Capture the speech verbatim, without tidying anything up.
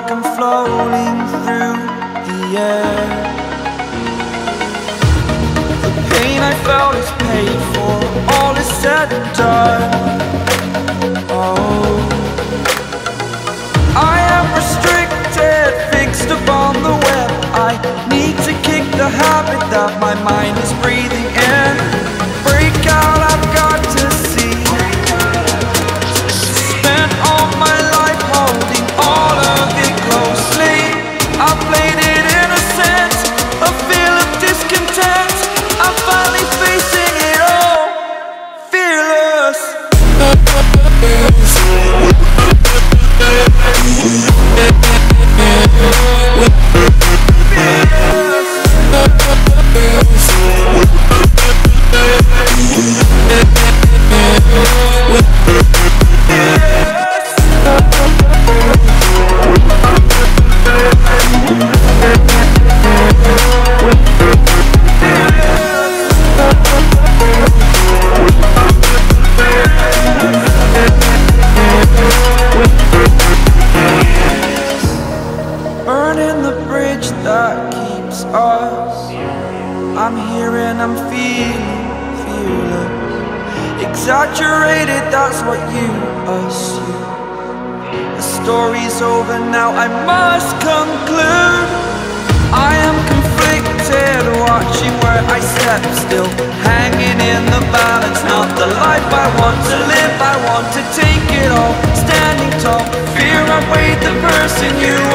like I'm floating through the air. The pain I felt is paid for, all is said and done. Oh, I am restricted, fixed upon the web. I need to kick the habit that my mind is breathing in. Break out, I've got to see. Spent all my life holding all of it closely. I played it innocent, a feel of discontent. I'm finally facing it all, fearless. Burning the bridge that keeps us. I'm here and I'm feeling fearless. Exaggerated, that's what you assume. The story's over now, I must conclude. I am conflicted, watching where I step still, hanging in the balance. Not the life I want to live, I want to take it all. Standing tall, fear I weighed the person you